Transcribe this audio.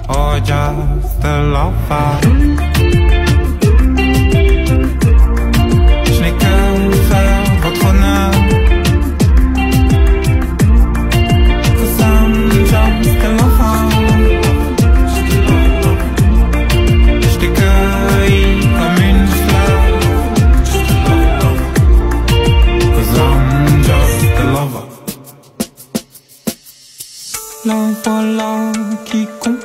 or just a lover. Je n'ai que faire votre honneur. 'Cause I'm just a lover. Je t'ai cueilli comme une fleur. 'Cause I'm just a lover. La voilà qui comprend